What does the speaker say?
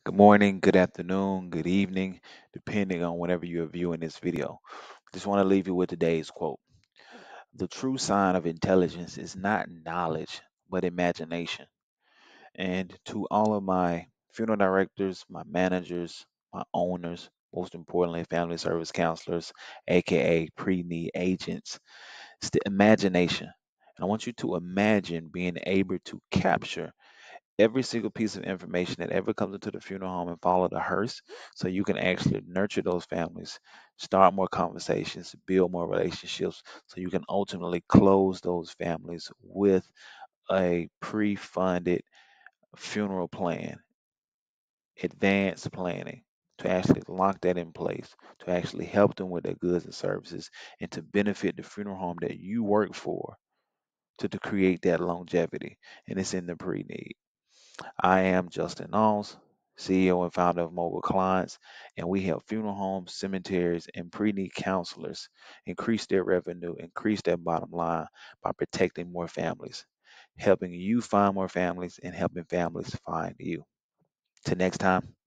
Good morning, good afternoon, good evening, depending on whenever you're viewing this video. Just want to leave you with today's quote. The true sign of intelligence is not knowledge, but imagination. And to all of my funeral directors, my managers, my owners, most importantly, family service counselors, aka pre-need agents, it's the imagination. And I want you to imagine being able to capture every single piece of information that ever comes into the funeral home and follow the hearse so you can actually nurture those families, start more conversations, build more relationships so you can ultimately close those families with a pre-funded funeral plan, advanced planning to actually lock that in place, to actually help them with their goods and services, and to benefit the funeral home that you work for to create that longevity. And it's in the pre-need. I am Justin Knowles, CEO and founder of Mogul Clients, and we help funeral homes, cemeteries, and pre-need counselors increase their revenue, increase their bottom line by protecting more families, helping you find more families, and helping families find you. Till next time.